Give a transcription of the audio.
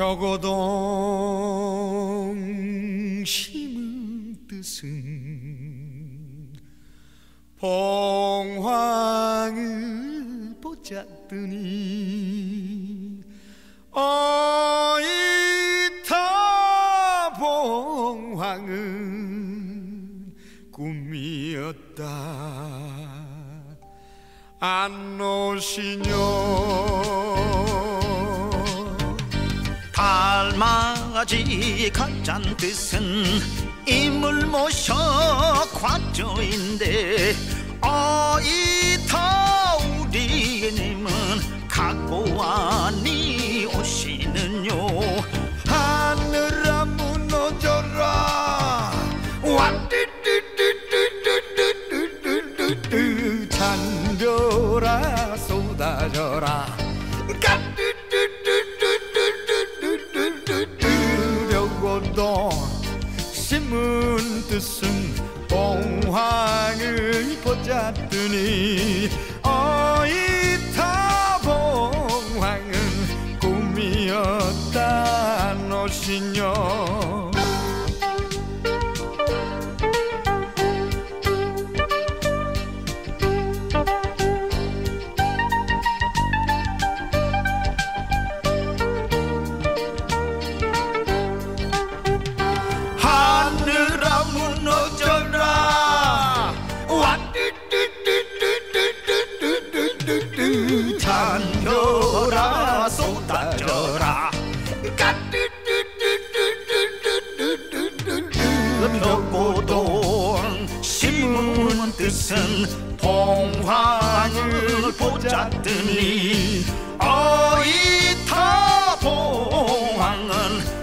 벽오동 심은 뜻은 봉황을 보자더니 어이타 봉황은 꿈이었다 안 오시뇨. 달맞이 가짠 뜻은 인물 모셔 과조인데 어이타 우리님은 갖고 와니 오시는요. 하늘아 무너져라 완뚜뚜뚜뚜뚜뚜뚜뚜 잔별아 쏟아져라 벽오동 심은 뜻은 봉황을 보자더니 어이타 봉황은 꿈이었다 노시녀. 하늘아 무너져라 완뚜뚜뚜뚜뚜뚜뚜뚜 잔별아 쏟아져라 벽오동 심은 뜻은 봉황을 보자더니 어이타 봉황은